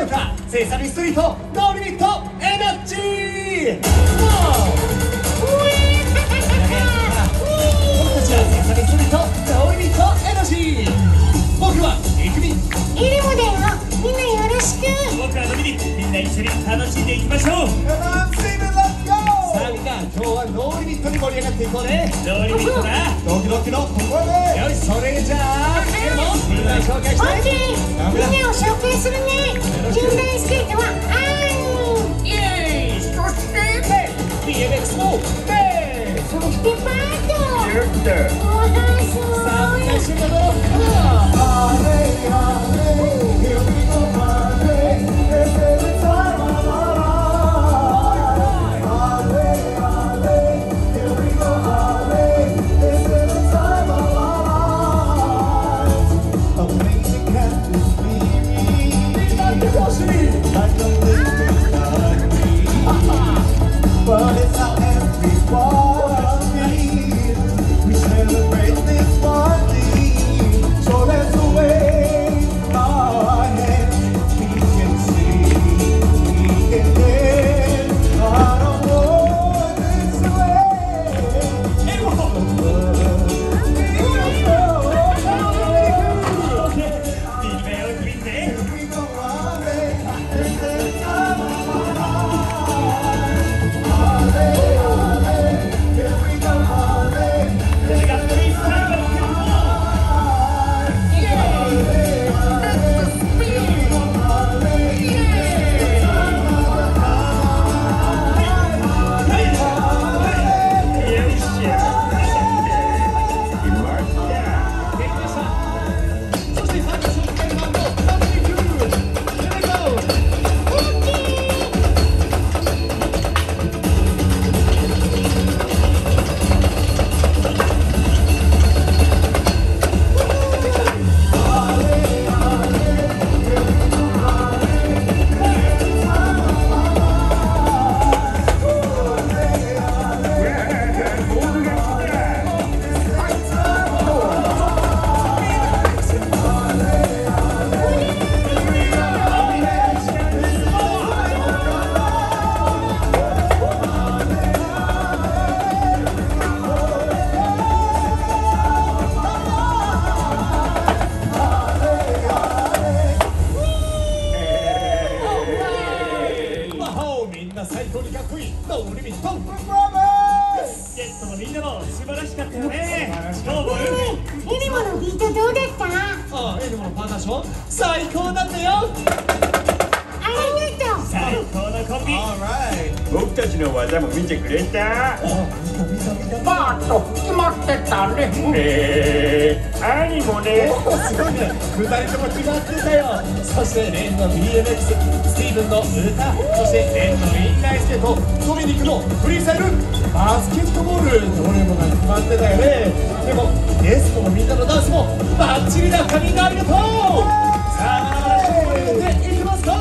ようか。セサミストリートノーリミットエナジー。僕たちはセサミストリートノーリミットエナジー。僕はイクミイリモだよ。みんなよろしく。 僕はドミニク。みんな一緒に楽しんでいきましょう。 さあみんな、今日はノーリミットに盛り上がっていこうね。 ノーリミットだ。 ドキドキのここで。よし、それじゃあ次もみんな紹介して。 オッケー。みんなを紹介するね。近代スケートはイエーイ。そして BMX もそしてパート。おはすごい。 さあみんな一緒に踊ろう。 But it's how everyone feels. We celebrate this one thing. So let's wave our hands. We can sing, we can dance. I don't want this way. We go one day. This is the time of our 最高にかっこいいノーリミット。 ゲストのみんなも素晴らしかったよね。どうもイリモのビートどうだった？ ああ、エルモのパーカッション最高だったよ。 ありがとう。 最高のコンビ。 僕たちの技も見てくれた。 バーッと決まってたね。 兄もね。 すごいね、2人とも決まってたよ。そしてレンの BMX、スティーブンの歌、そしてレンのインラインスケート、ドミニクのフリースタイル、バスケットボール、どれもが決まってたよね。でもゲストのみんなのダンスもバッチリだった。みんなありがとう。さあ盛り上がっていきますか。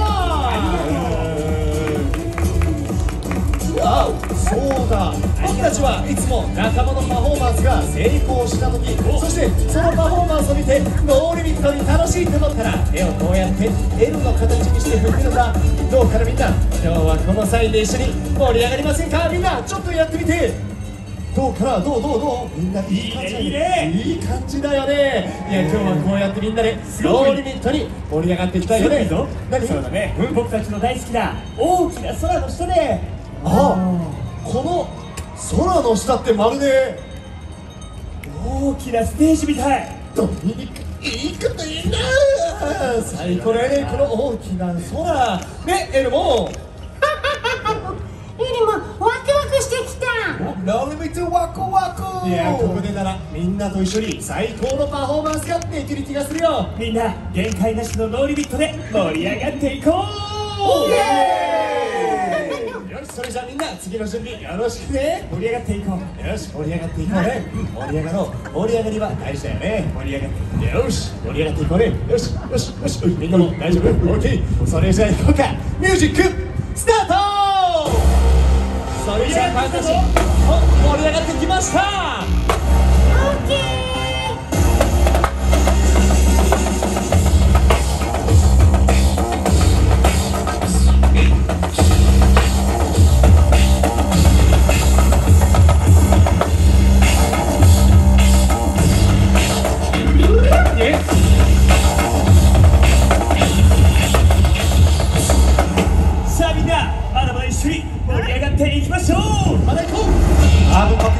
わお、そうだ、僕たちはいつも仲間のパフォーマンスが成功した時、そしてそのパフォーマンスを見てノーリミットに楽しいと思ったら手をこうやって L の形にして振ってるんだ。どうかなみんな、今日はこのサインで一緒に盛り上がりませんか。みんなちょっとやってみて。どうかな、どうみんないい感じだね。いい感じだよね。いや、今日はこうやってみんなでノーリミットに盛り上がっていきたいよね。何？ そうだね、僕たちの大好きな大きな空の下で、 この空の下ってまるで大きなステージみたい。 ドミニク、いいこと言うな。最高だよね、この大きな空ね。エルもイリモワクワクしてきた。 ノーリミットワクワク。いや、ここでならみんなと一緒に最高のパフォーマンスができる気がするよ。 みんな限界なしのノーリミットで盛り上がっていこう。 イエーイ。よし、それじゃあみんな次の準備よろしくね。 盛り上がっていこう。 よし、盛り上がっていこうね。盛り上がろう。盛り上がりは大事だよね。盛り上がって、よし、盛り上がっていこうね。よしよしよし、みんなも大丈夫？ OK。 それじゃあ行こうか。ミュージックスタート。それじゃあパンダシ盛り上がってきました。 オッケー。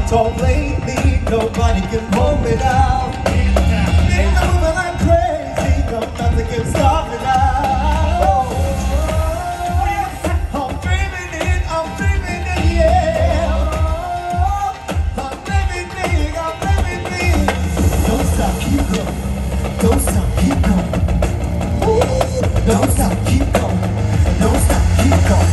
Don't blame me, nobody can hold me down. They know that I'm crazy, no, nothing can stop me now. I'm dreaming it, yeah. I'm living big, Don't stop, keep going. Don't stop, keep going. Don't stop, keep going. Don't stop, keep going.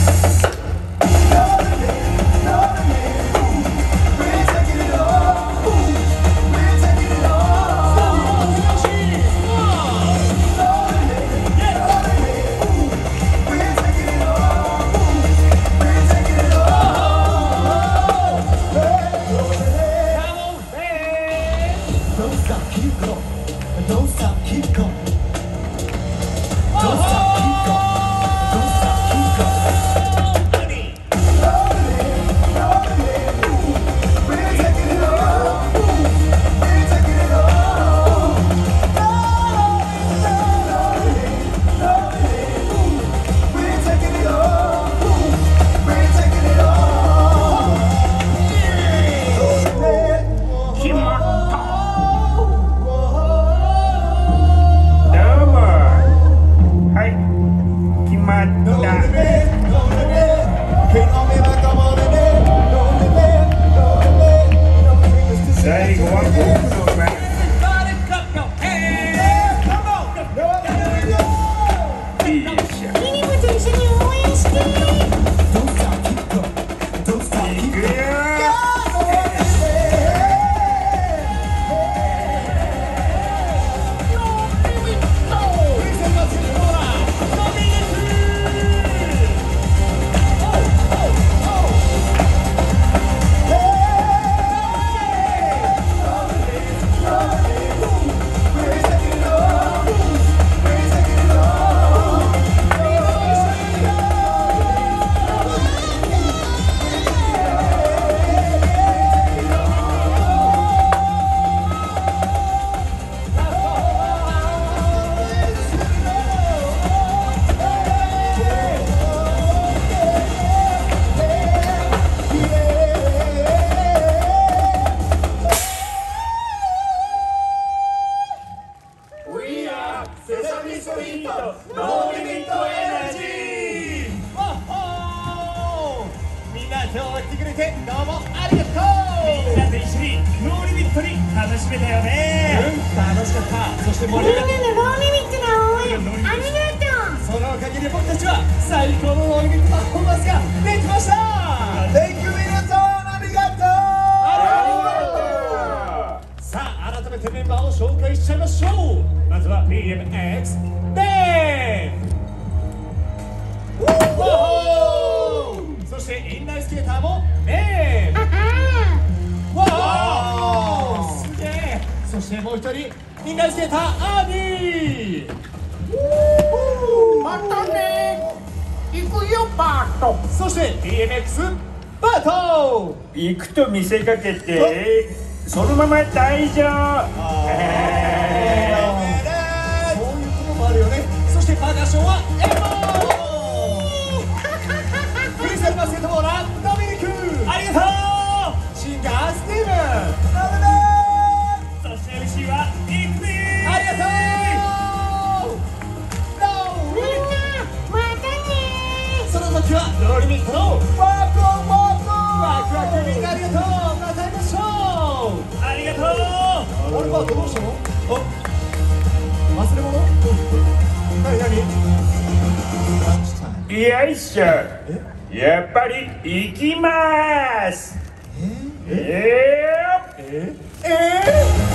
We're taking it all. We're taking it all. We're taking it all. We're taking it all. Don't stop, keep going. Don't stop, keep going. Don't stop, keep going. Don't stop, keep going. We're taking it all. We're taking it all. We're taking it all. We're taking it all. 決まった。 どうもはい決まった最後は僕の番いいでしょミニもと一緒に応援して。 いくよセサミストリートノーリミットエナジーみんな今日は来てくれてどうもありがとう。 みんなと一緒にノーリミットに楽しめたよね。 楽しかった。そして盛り上がっみんなのローリミットな応援ありがとう。 た。そのおかげで僕たちは最高のローリミットパフォーマンスができました。 Thank you 皆さんありがとう。 さあ改めてメンバーを紹介しちゃいましょう。まずは BMX ベン。そしてインラインスケーターもベン。わーすげえ。そしてもう一人インラインスケーターアーディー。 またね。行くよバート。 そして BMX バート。 行くと見せかけてそのまま退場。 そういうこともあるよね。そしてパーカッションはエモー。フリースタイルバスケットボーラードミニク。 ありがとシンガースティーブン。 う。そして MC はイクミありがとう。 みんなまたね。 その時はノーリミットのワクワクみんなありがとう。また会いましょう。 ありがとう。 オルバートどうしたの？忘れ物？何？ よいしょやっぱり行きまーす。 え？